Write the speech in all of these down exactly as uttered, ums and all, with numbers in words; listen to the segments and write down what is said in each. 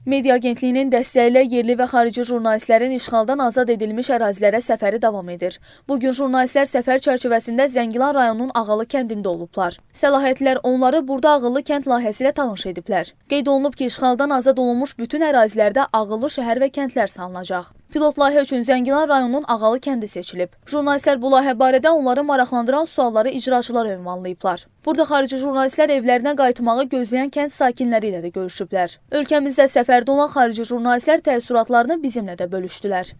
Media agentliyinin dəstəyi ilə yerli və xarici jurnalistlərin işğaldan azad edilmiş ərazilərə səfəri davam edir. Bugün jurnalistlər səfər çərçivəsində Zəngilan rayonunun Ağıllı kəndində olublar. Səlahiyyətlilər onları burada Ağıllı kənd layihəsi ilə tanış ediblər. Qeyd olunub ki, işğaldan azad olunmuş bütün ərazilərdə Ağıllı şəhər və kəndlər salınacaq. Pilot layihə üçün Zəngilan rayonunun Ağalı kəndi seçilib. Jurnalistlər bu layihə barədə onları maraqlandıran sualları icraçılar ünvanlayıblar. Burada xarici jurnalistlər evlərinə qayıtmağı gözləyən kənd sakinləri ilə də görüşüblər. Ölkəmizdə səfərdə olan xarici jurnalistlər təəssüratlarını bizimlə də bölüşdülər.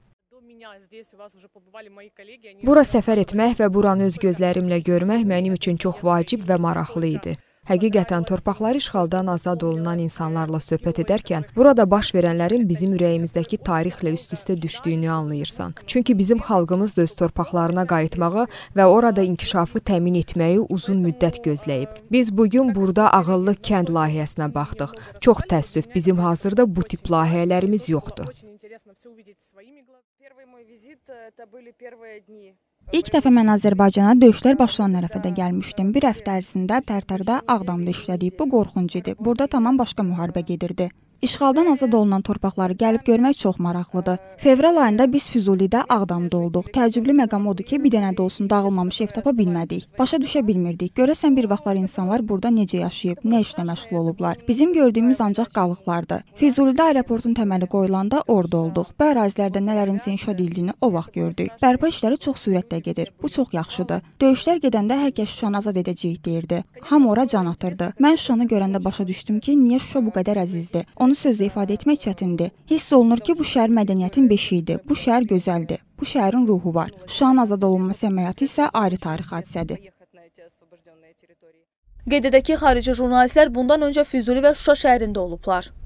Bura səfər etmək və buranı öz gözlərimlə görmək mənim üçün çox vacib və maraqlı idi. Həqiqətən torpaqları işğaldan azad olunan insanlarla söhbət edərkən burada baş verənlərin bizim ürəyimizdəki tarixlə üst-üstə düşdüyünü anlayırsan. Çünki bizim xalqımız da öz torpaqlarına qayıtmağı və orada inkişafı təmin etməyi uzun müddət gözləyib. Biz bugün burada Ağıllı kənd layihəsinə baxdıq. Çox təəssüf, bizim hazırda bu tip layihələrimiz yoxdur. İlk dəfə mən Azərbaycana döyüşlər başlanan ərəfədə gəlmişdim. Bir həftə ərzində Tərtərdə, Ağdamda işlədiyib. Bu qorxunc idi. Burada tamam başqa müharibə gedirdi. İşğaldan azad olunan torpaqları gəlib görmək çox maraqlıdır. Fevral ayında biz Füzulidə, Ağdamda olduq. Təəccüblü məqam odur ki, bir dənə də olsun dağılmamış ev tapa bilmədik. Başa düşə bilmirdik. Görəsən bir vaxtlar insanlar burada necə yaşayıb, nə işlə məşğul olublar. Bizim gördüyümüz ancaq qalıqlardır. Füzulidə aeroportun təməli qoyulanda orada olduq. Bu ərazilərdə nələrin inşa edildiyini o vaxt gördük. Bərpa işləri çox sürətlə gedir. Bu çox yaxşıdır. Döyüşlər gedəndə hər kəs Şuşanı azad edəcəyik deyirdi. Hamı ora can atırdı. Mən Şuşanı görəndə başa düşdüm ki, niyə Şuşa bu qədər əzizdir. Onu sözlə ifadə etmək çətindir. Hiss olunur ki, bu şəhər mədəniyyətin beşiyidir. Bu şəhər gözəldir. Bu şəhərin ruhu var. Şuşanın azad olunması əməliyyatı isə ayrı tarix hadisədir. Qeyd edək ki, xarici jurnalistlər bundan öncə Füzuli və Şuşa şəhərində olublar.